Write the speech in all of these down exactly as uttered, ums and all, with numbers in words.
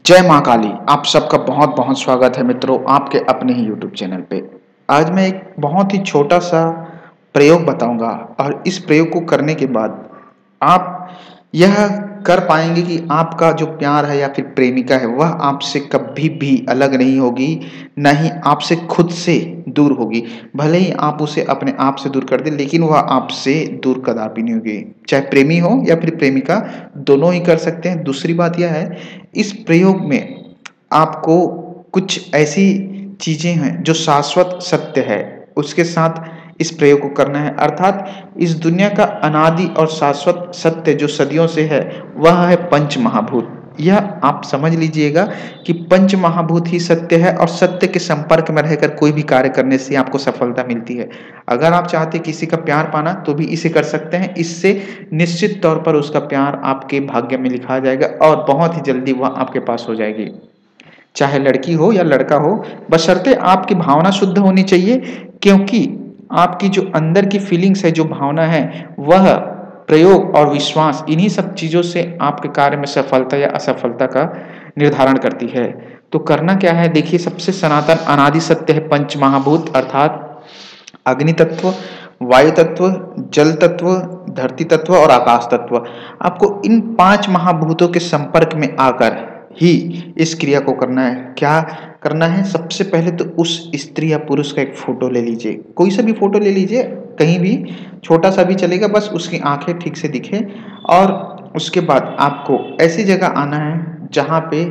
जय माँ काली। आप सबका बहुत बहुत स्वागत है मित्रों आपके अपने ही यूट्यूब चैनल पे। आज मैं एक बहुत ही छोटा सा प्रयोग बताऊंगा और इस प्रयोग को करने के बाद आप यह कर पाएंगे कि आपका जो प्यार है या फिर प्रेमिका है वह आपसे कभी भी अलग नहीं होगी, ना ही आपसे खुद से दूर होगी। भले ही आप उसे अपने आप से दूर कर दें लेकिन वह आपसे दूर कदापि नहीं होगी। चाहे प्रेमी हो या फिर प्रेमिका, दोनों ही कर सकते हैं। दूसरी बात यह है, इस प्रयोग में आपको कुछ ऐसी चीज़ें हैं जो शाश्वत सत्य है, उसके साथ इस प्रयोग को करना है। अर्थात इस दुनिया का अनादि और शाश्वत सत्य जो सदियों से है वह है पंच महाभूत। यह आप समझ लीजिएगा कि पंच महाभूत ही सत्य है और सत्य के संपर्क में रहकर कोई भी कार्य करने से आपको सफलता मिलती है। अगर आप चाहते किसी का प्यार पाना तो भी इसे कर सकते हैं। इससे निश्चित तौर पर उसका प्यार आपके भाग्य में लिखा जाएगा और बहुत ही जल्दी वह आपके पास हो जाएगी। चाहे लड़की हो या लड़का हो, बशर्ते आपकी भावना शुद्ध होनी चाहिए, क्योंकि आपकी जो अंदर की फीलिंग्स है, जो भावना है, वह प्रयोग और विश्वास इन्हीं सब चीज़ों से आपके कार्य में सफलता या असफलता का निर्धारण करती है। तो करना क्या है, देखिए, सबसे सनातन अनादि सत्य है पंच महाभूत, अर्थात अग्नि तत्व, वायु तत्व, जल तत्व, धरती तत्व और आकाश तत्व। आपको इन पांच महाभूतों के संपर्क में आकर ही इस क्रिया को करना है। क्या करना है, सबसे पहले तो उस स्त्री या पुरुष का एक फोटो ले लीजिए, कोई सा भी फोटो ले लीजिए, कहीं भी, छोटा सा भी चलेगा, बस उसकी आंखें ठीक से दिखे। और उसके बाद आपको ऐसी जगह आना है जहाँ पे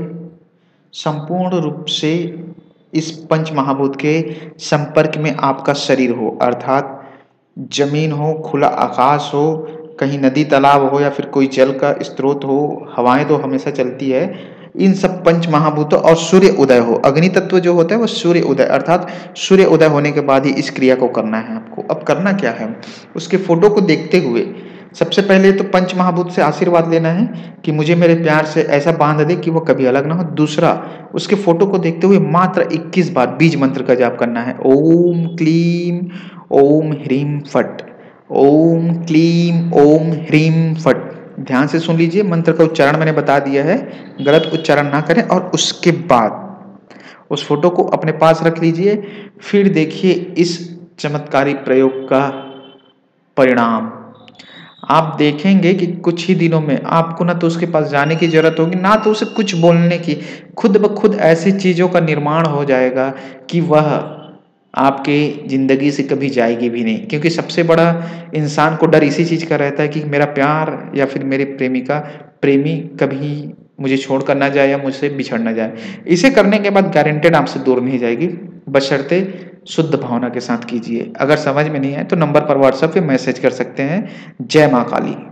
संपूर्ण रूप से इस पंच महाभूत के संपर्क में आपका शरीर हो, अर्थात जमीन हो, खुला आकाश हो, कहीं नदी तालाब हो या फिर कोई जल का स्रोत हो, हवाएं तो हमेशा चलती है। इन सब पंच महाभूतों और सूर्य उदय हो। अग्नि तत्व जो होता है वो सूर्य उदय, अर्थात सूर्य उदय होने के बाद ही इस क्रिया को करना है आपको। अब करना क्या है, उसके फोटो को देखते हुए सबसे पहले तो पंच महाभूत से आशीर्वाद लेना है कि मुझे मेरे प्यार से ऐसा बांध दे कि वो कभी अलग ना हो। दूसरा, उसके फोटो को देखते हुए मात्र इक्कीस बार बीज मंत्र का जाप करना है। ओम क्लीम ओम ह्रीम फट, ओम क्लीम ओम ह्रीम फट। ध्यान से सुन लीजिए, मंत्र का उच्चारण मैंने बता दिया है, गलत उच्चारण ना करें। और उसके बाद उस फोटो को अपने पास रख लीजिए। फिर देखिए इस चमत्कारी प्रयोग का परिणाम। आप देखेंगे कि कुछ ही दिनों में आपको ना तो उसके पास जाने की जरूरत होगी, ना तो उसे कुछ बोलने की। खुद ब खुद ऐसी चीजों का निर्माण हो जाएगा कि वह आपके जिंदगी से कभी जाएगी भी नहीं। क्योंकि सबसे बड़ा इंसान को डर इसी चीज का रहता है कि मेरा प्यार या फिर मेरे प्रेमिका प्रेमी कभी मुझे छोड़कर ना जाए या मुझसे बिछड़ ना जाए। इसे करने के बाद गारंटेड आपसे दूर नहीं जाएगी, बशर्ते शुद्ध भावना के साथ कीजिए। अगर समझ में नहीं आए तो नंबर पर व्हाट्सएप पे मैसेज कर सकते हैं। जय माँ काली।